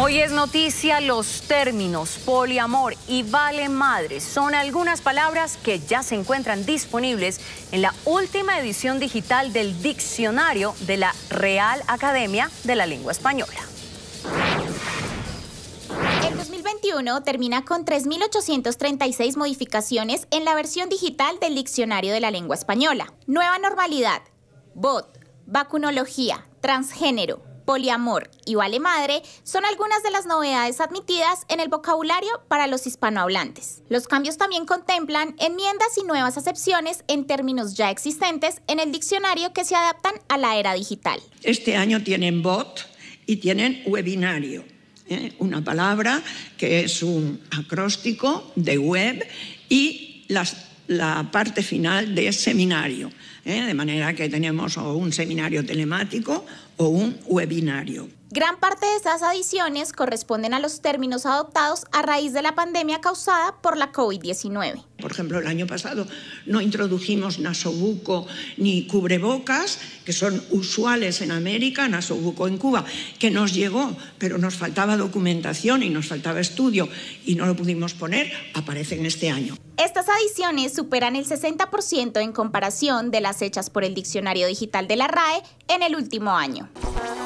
Hoy es noticia los términos poliamor y vale madre. Son algunas palabras que ya se encuentran disponibles en la última edición digital del diccionario de la Real Academia de la Lengua Española. El 2021 termina con 3.836 modificaciones en la versión digital del diccionario de la lengua española. Nueva normalidad, bot, vacunología, transgénero, poliamor y vale madre son algunas de las novedades admitidas en el vocabulario para los hispanohablantes. Los cambios también contemplan enmiendas y nuevas acepciones en términos ya existentes en el diccionario que se adaptan a la era digital. Este año tienen bot y tienen webinario, una palabra que es un acróstico de web y la parte final de seminario, de manera que tenemos o un seminario telemático o un webinario. Gran parte de esas adiciones corresponden a los términos adoptados a raíz de la pandemia causada por la COVID-19. Por ejemplo, el año pasado no introdujimos nasobuco ni cubrebocas, que son usuales en América, nasobuco en Cuba, que nos llegó, pero nos faltaba documentación y nos faltaba estudio y no lo pudimos poner, aparecen este año. Estas adiciones superan el 60% en comparación de las hechas por el Diccionario Digital de la RAE en el último año.